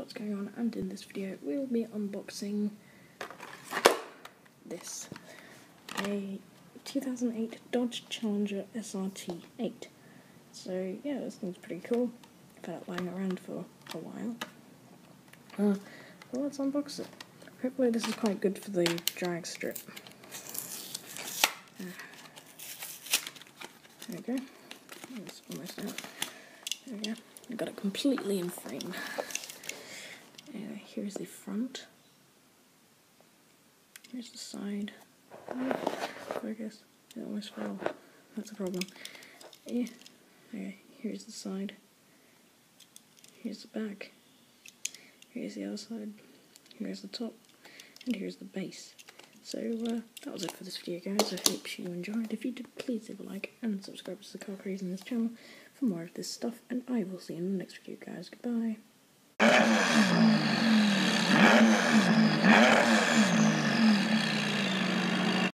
what's going on, and in this video we'll be unboxing this, a 2008 Dodge Challenger SRT 8. So yeah, this thing's pretty cool. I've had it lying around for a while. Well, let's unbox it. Hopefully this is quite good for the drag strip. There we go. It's almost out. There we go. I've got it completely in frame. Anyway, here's the front. Here's the side. Focus. It almost fell. That's a problem. Yeah. Okay, here's the side. Here's the back. Here's the other side. Here's the top. And here's the base. So that was it for this video, guys. I hope you enjoyed. If you did, please leave a like and subscribe to the Car Craze in this channel for more of this stuff. And I will see you in the next video, guys. Goodbye.